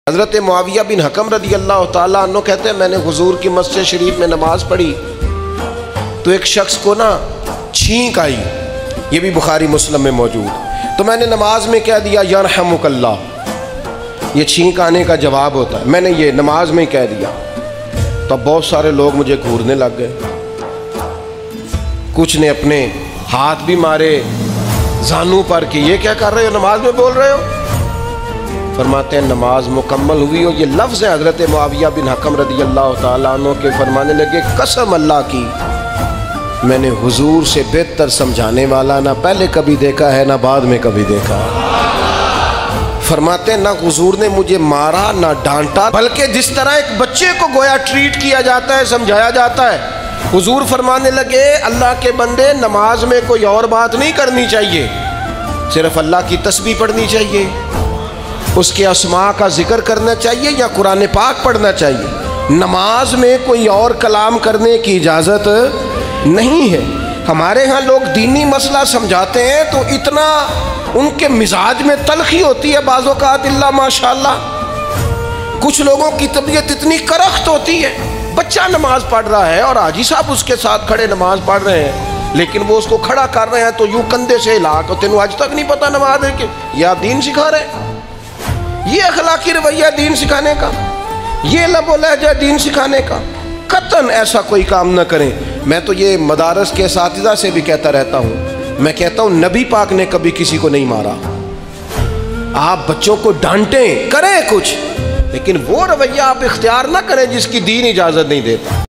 हज़रत मुआविया बिन हकम रदी अल्लाह ताला अन्हु कहते हैं मैंने हुजूर की मस्जिद शरीफ में नमाज पढ़ी तो एक शख्स को ना छींक आई, ये भी बुखारी मुस्लिम में मौजूद। तो मैंने नमाज में कह दिया यरहमुकल्लाह, ये छींक आने का जवाब होता है, मैंने ये नमाज में कह दिया। तो बहुत सारे लोग मुझे घूरने लग गए, कुछ ने अपने हाथ भी मारे जानू पर कि ये क्या कर रहे हो, नमाज में बोल रहे हो। फरमाते हैं नमाज मुकम्मल हुई हो, ये लफ्ज़ है हज़रत मुआविया बिन हकम रदी अल्लाह ताला अन्हु के। फरमाने लगे कसम अल्लाह की, मैंने हुजूर से बेहतर समझाने वाला ना पहले कभी देखा है ना बाद में कभी देखा। फरमाते ना हुजूर ने मुझे मारा ना डांटा, बल्कि जिस तरह एक बच्चे को गोया ट्रीट किया जाता है, समझाया जाता है। हुजूर फरमाने लगे अल्लाह के बंदे, नमाज में कोई और बात नहीं करनी चाहिए, सिर्फ अल्लाह की तस्बीह पढ़नी चाहिए, उसके अस्मा का जिक्र करना चाहिए या कुरान पाक पढ़ना चाहिए। नमाज में कोई और कलाम करने की इजाज़त नहीं है। हमारे यहाँ लोग दीनी मसला समझाते हैं तो इतना उनके मिजाज में तलखी होती है, बाज़ औक़ात इल्ला माशाअल्लाह। कुछ लोगों की तबीयत इतनी करख्त होती है, बच्चा नमाज पढ़ रहा है और हाजी साहब उसके साथ खड़े नमाज पढ़ रहे हैं, लेकिन वो उसको खड़ा कर रहे हैं तो यूं कंधे से हिला कर, तेनू आज तक नहीं पता नमाज है कि ये आप दीन सिखा रहे हैं। ये अखलाकी रवैया दीन सिखाने का, ये लबो लहजा दीन सिखाने का। कतन ऐसा कोई काम न करें। मैं तो ये मदारस के साथिज़ा से भी कहता रहता हूँ, मैं कहता हूँ नबी पाक ने कभी किसी को नहीं मारा। आप बच्चों को डांटें, करें कुछ, लेकिन वो रवैया आप इख्तियार ना करें जिसकी दीन इजाज़त नहीं देता।